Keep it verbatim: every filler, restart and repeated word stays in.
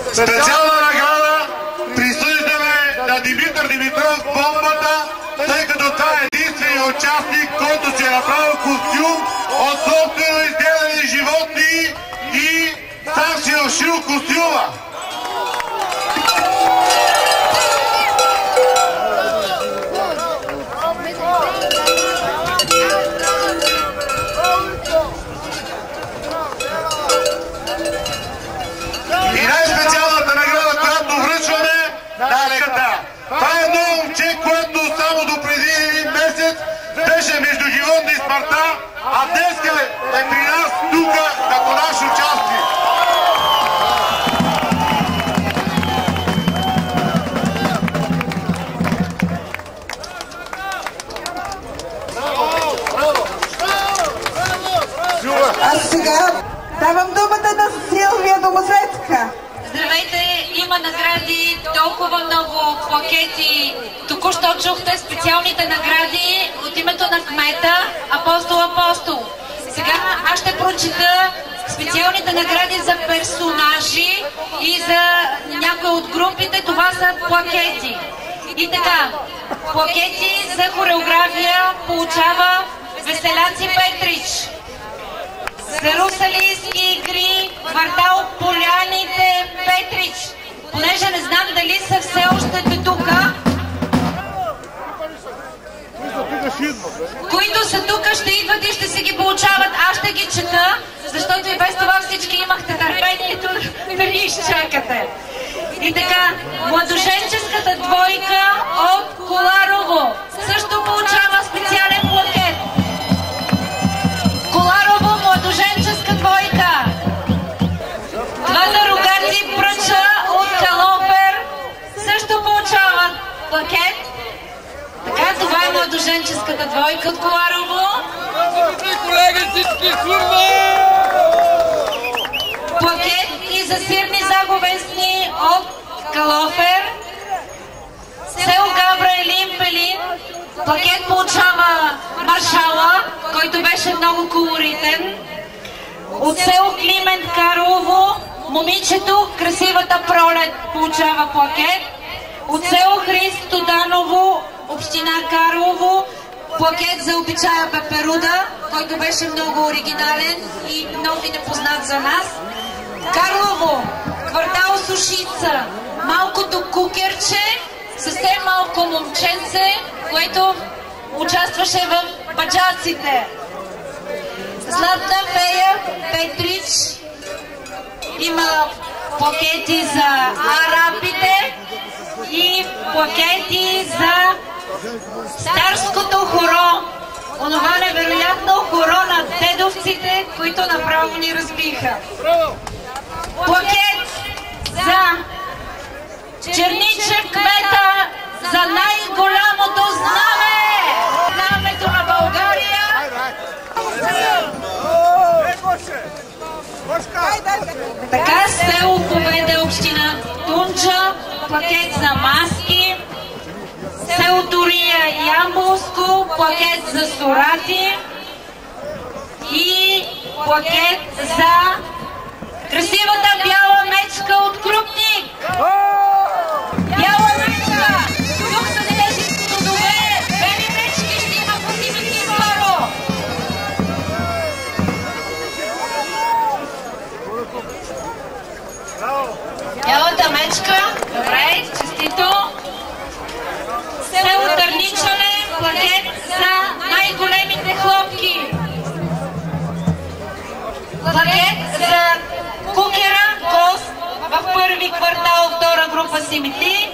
Специална награда присъждаме на Димитър Димитров бомбата, тъй като това е единственият участник, който си е направил костюм от собствено изделани животни и сам си ушил костюма. И най-специалната награда, която връчваме, е така. Това е едно момче, което само до преди един месец беше между живота и смъртта, а днес е при нас тук като наш участник. А сега давам думата на Силвия Домосветска. Здравейте, има награди, толкова много плакети. Току-що чухте специалните награди от името на кмета Апостол Апостол. Сега аз ще прочита специалните награди за персонажи и за някои от групите. Това са плакети. И така, плакети за хореография получава Веселяци Петрич. За русалийски игри, квартал Поляните, Петрич. Понеже не знам дали са все още тук. Които са тук, ще идват и ще си ги получават. Аз ще ги чета, защото и без това всички имахте търпението да ги изчакате. И така, младоженческата двойка от Коларово също получава специален плакет. Коларово, младоженческа двойка. Двата рогати пръча от Калофер също получават плакет. Така, това е младоженческата двойка от Коларово. Плакет и за сирни заговесни от Калофер. Село Габра Елин Пелин. Плакет получава Маршала, който беше много колоритен. От село Климент Карлово, момичето Красивата Пролет получава плакет. От село Христо Даново, община Карлово, плакет за Обичая Пеперуда, който беше много оригинален и много и непознат за нас. Карлово, квартал Сушица, малкото кукерче, съвсем малко момченце, което участваше в баджаците. Златна фея Петрич има плакети за арабите и плакети за старското хоро. Онова невероятно хоро на дедовците, които направо ни разбиха. Плакет за Черничев кмета за най-голямото знаме! Знамето на България! Така село Победа, община Тунджа, плакет за маски. Село Турия и Ямболско, плакет за Сорати. И плакет за красивата бяла мечка от Крупник. Бяла мечка! Тук са тези плодове, бели мечки, ще има по Димитър Баро. Бялата мечка, добре, честито. Село Търничане, плакет за най-големите хлопки. Плакет за кукера, кост в първи квартал, втора група Симитли.